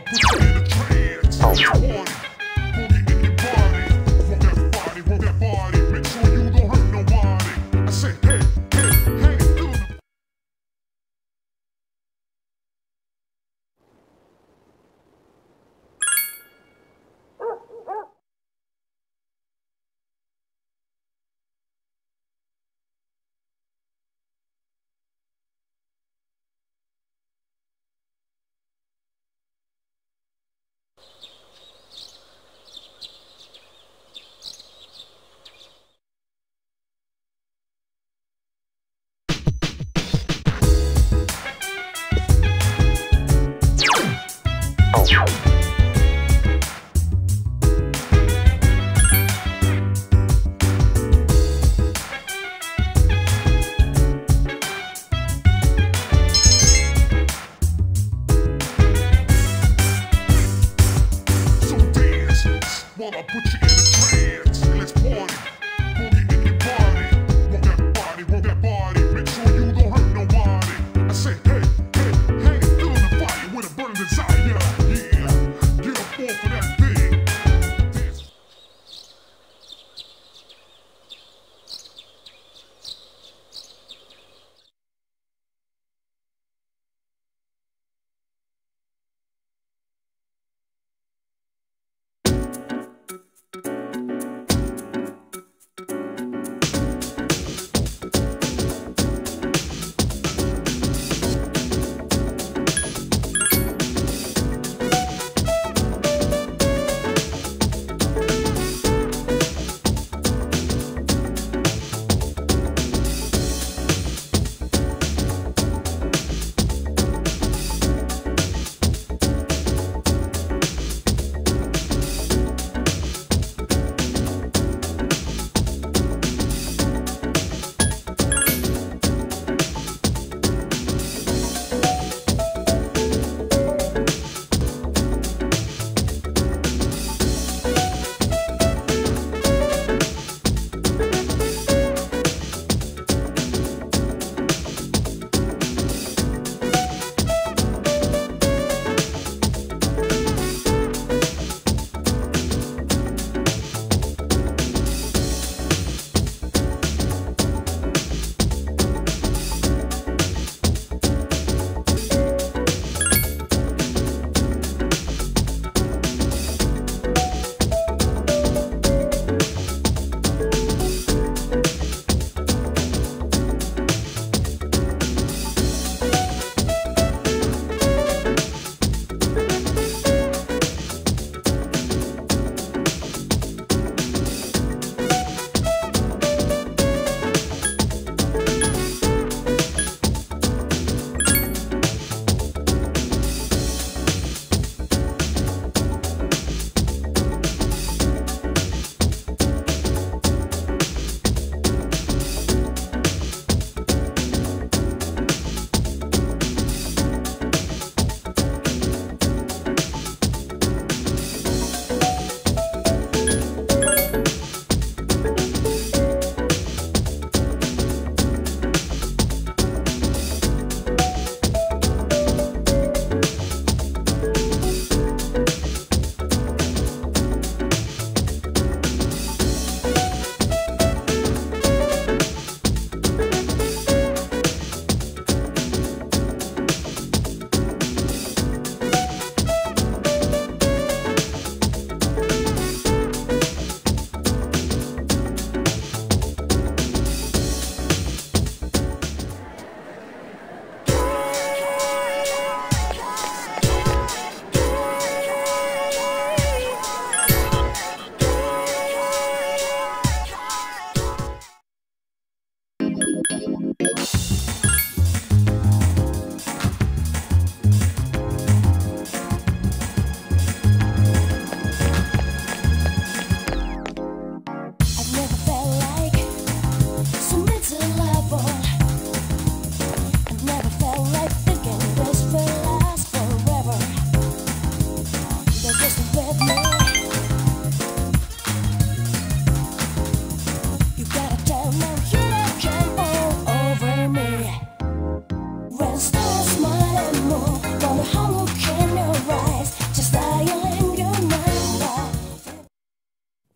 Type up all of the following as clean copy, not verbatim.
put you in a trance. Party, boogie in your body. Roll that body, make sure you don't hurt nobody. I say, hey, hey, hey, do the While I put you in a trance, let's party. Boogie in your body. Roll that body, make sure you don't hurt nobody. I say, hey, hey, hey, feeling the fire with a burning desire. Yeah, get up off of that thing. Dance.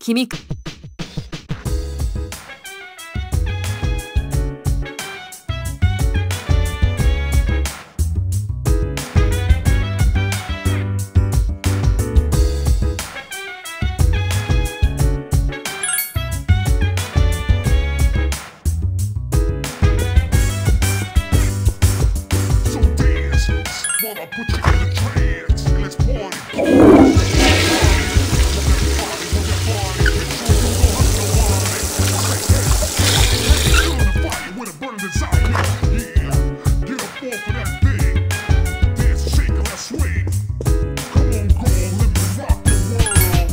君か。 So dance while I put you in a trance. Let's party. With a burning desire, yeah. Get up off of that thing. Dance, shake, let's swing. Come on, girl, let me rock your world.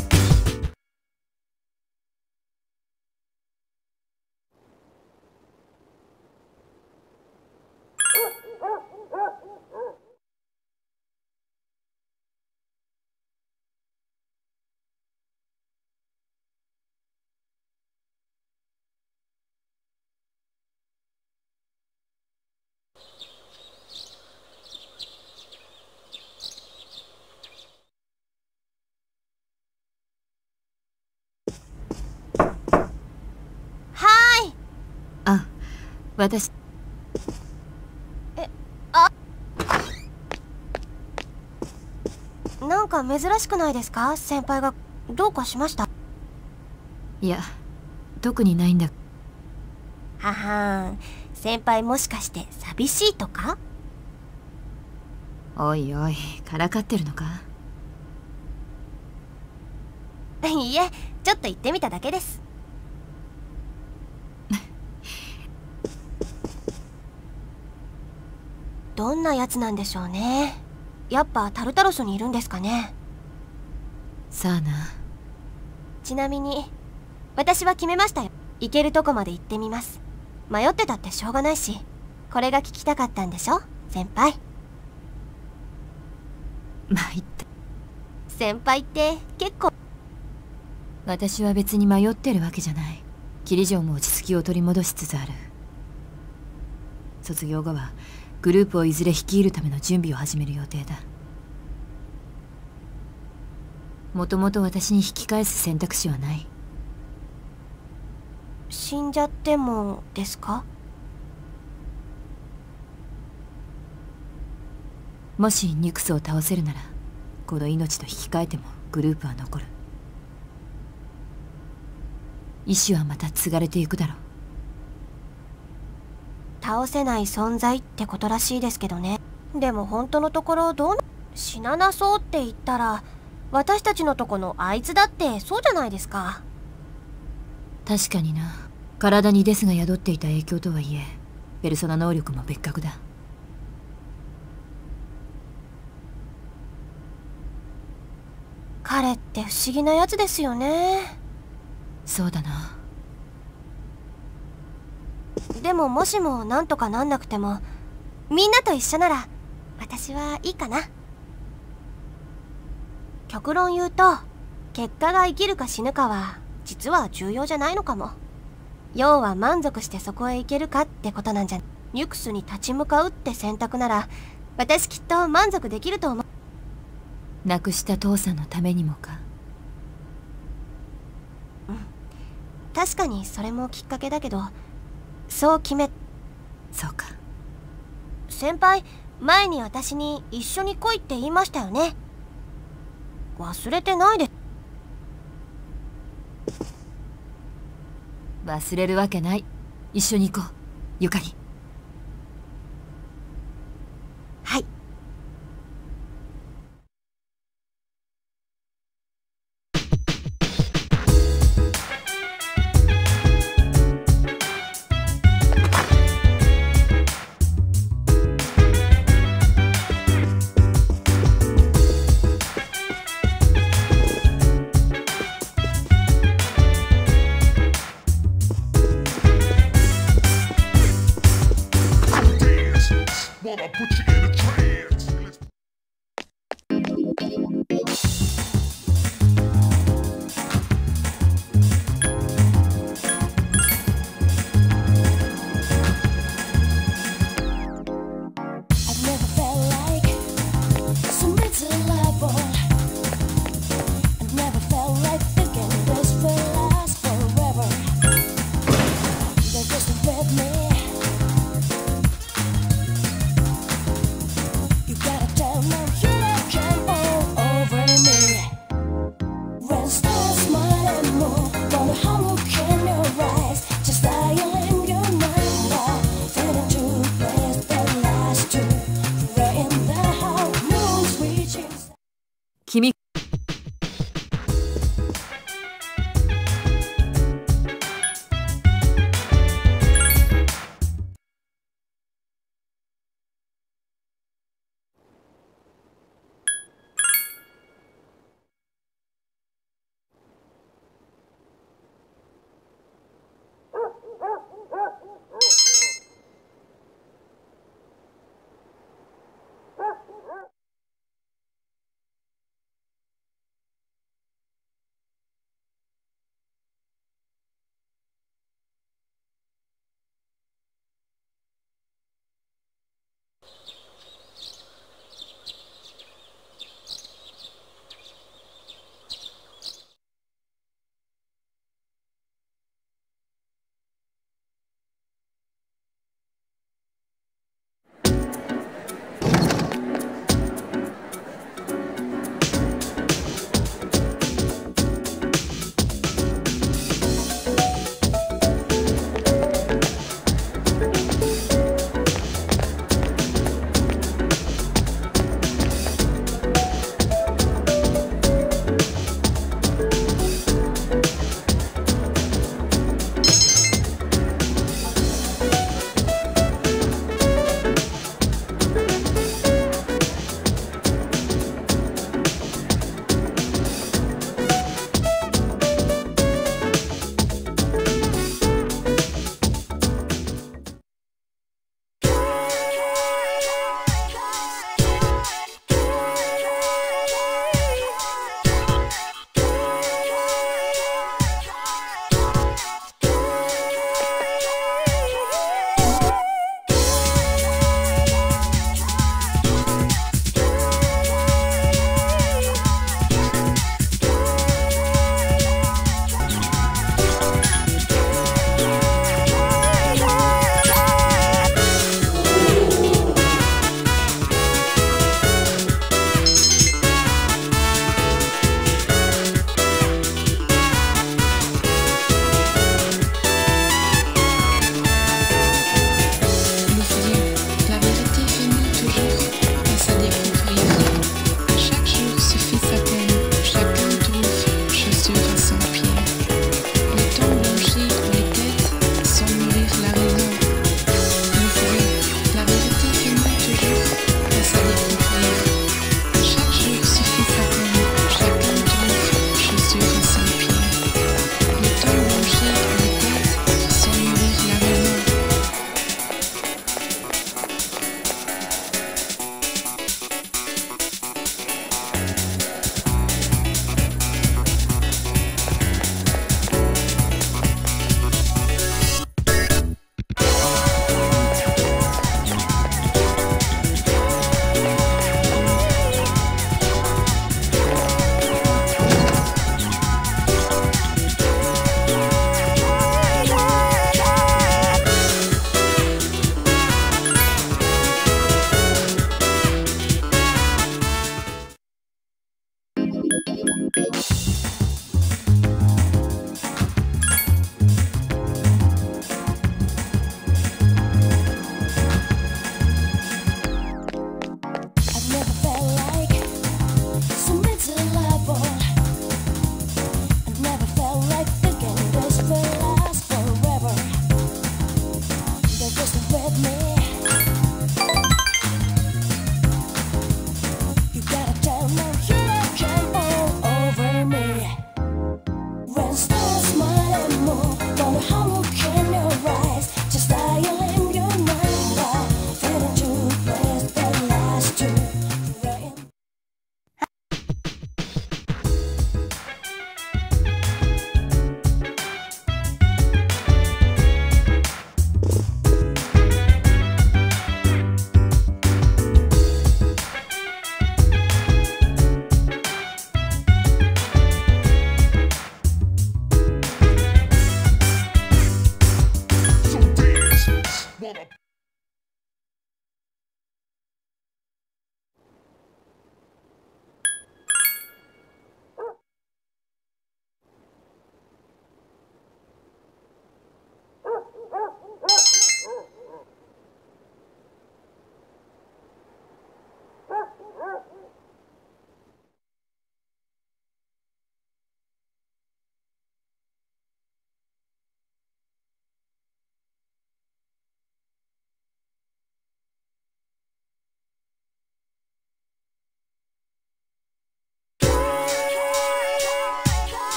あ、私。 なんか珍しくないですか？先輩がどうかしました？ いや、特にないんだ。 ははん、先輩もしかして寂しいとか？ おいおい、からかってるのか？ いいえ、ちょっと言ってみただけです。どんなやつなんでしょうね。やっぱタルタロスにいるんですかね。 さあな。 ちなみに私は決めましたよ。行けるとこまで行ってみます。迷ってたってしょうがないし、これが聞きたかったんでしょ、先輩。 参った。 先輩って結構。 私は別に迷ってるわけじゃない。霧城も落ち着きを取り戻しつつある。卒業後はグループをいずれ率いるための準備を始める予定だ。もともと私に引き返す選択肢はない。 死んじゃってもですか？ もしニュクスを倒せるなら、この命と引き換えてもグループは残る。意志はまた継がれていくだろう。 倒せない存在ってことらしいですけどね。でも本当のところ死ななそうって言ったら、私たちのとこのあいつだってそうじゃないですか。 確かにな。体にデスが宿っていた影響とはいえ、ペルソナ能力も別格だ。 彼って不思議なやつですよね。 そうだな。 でももしもなんとかなんなくても、みんなと一緒なら私はいいかな。極論言うと、結果が生きるか死ぬかは実は重要じゃないのかも。要は満足してそこへ行けるかってことなんじゃ。ニュクスに立ち向かうって選択なら、私きっと満足できると思う。 亡くした父さんのためにもか？ 確かにそれもきっかけだけど、そう決め。 そうか。 先輩、前に私に一緒に来いって言いましたよね。忘れてないで。 忘れるわけない。一緒に行こう、ゆかり。 はい。 While I put you in a trance. Let's I've never felt like so miserable. I've never felt like thinking this way.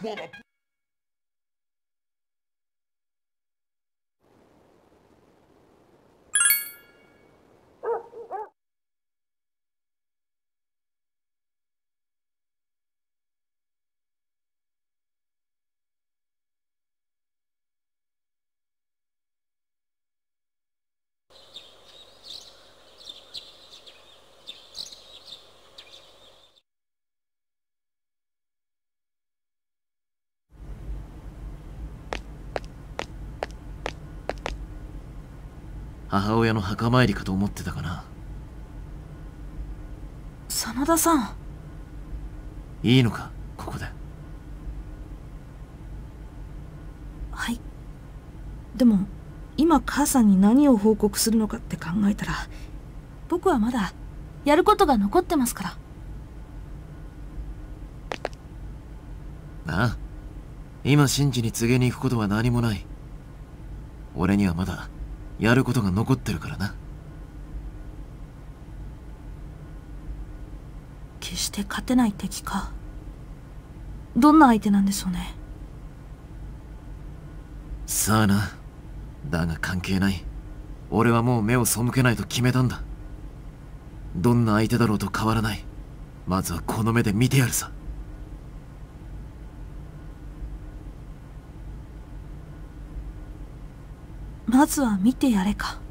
Wanna put 母親の墓参りかと思ってたかな。 真田さん。 いいのか、ここで。 はい。でも今母さんに何を報告するのかって考えたら、僕はまだやることが残ってますから。 なあ、今シンジに告げに行くことは何もない。俺にはまだやることが残ってるからな。 決して勝てない敵か。どんな相手なんでしょうね。 さあな。だが関係ない。俺はもう目を背けないと決めたんだ。どんな相手だろうと変わらない。まずはこの目で見てやるさ。 まずは見てやれか。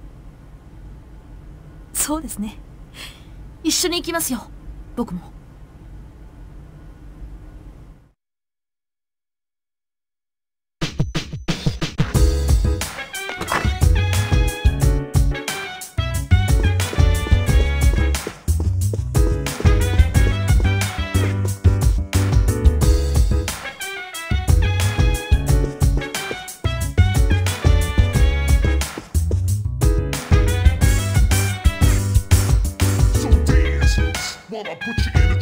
そうですね。一緒に行きますよ、僕も。 so dance. Wanna put you in a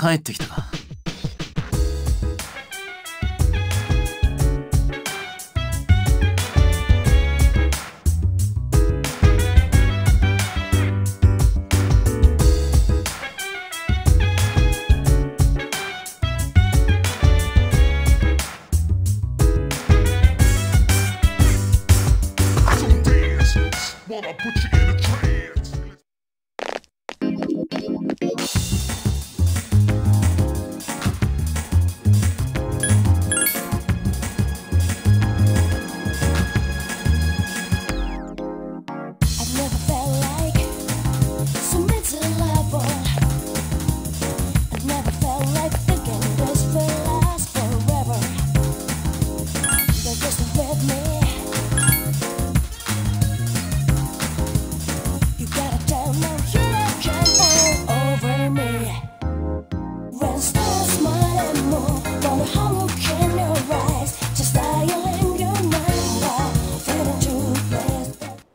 帰ってきたか。 While I put you in a trance. I've never felt like so miserable. I've never felt like thinking this will last forever. They're just with me. You gotta tell me you can all over me. When stars smile and move, wanna hollow in your eyes, just dial in your mind while fading to place.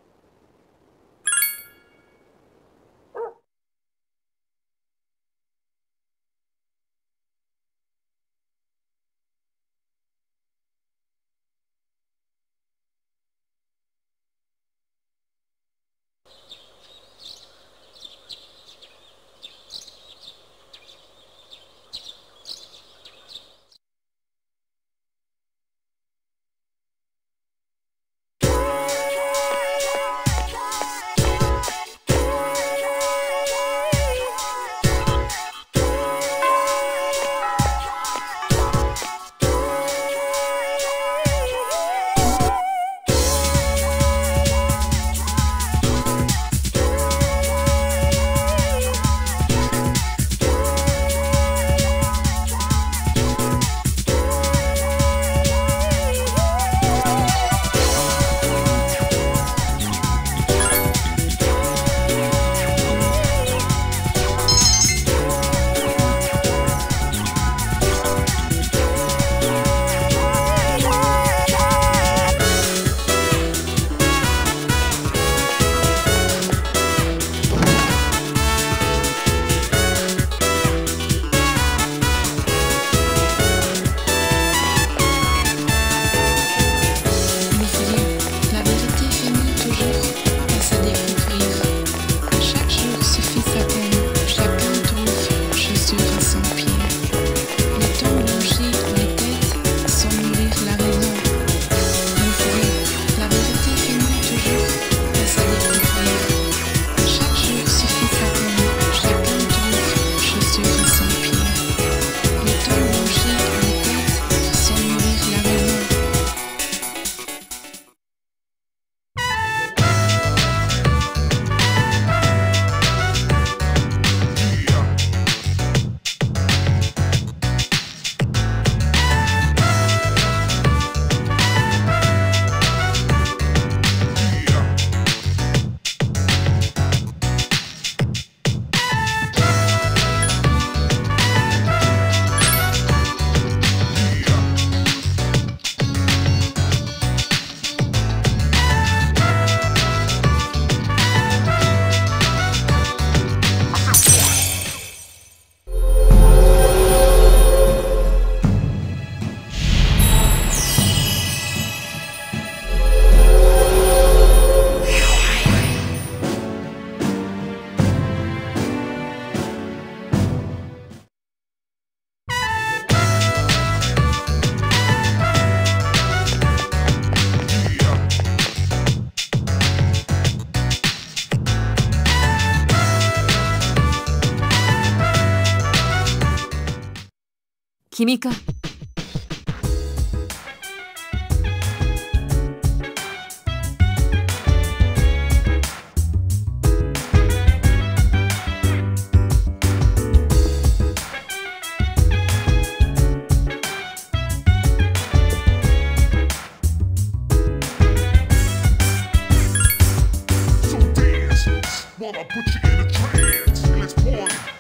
"君か?" So dance while I put you in a trance. Let's party.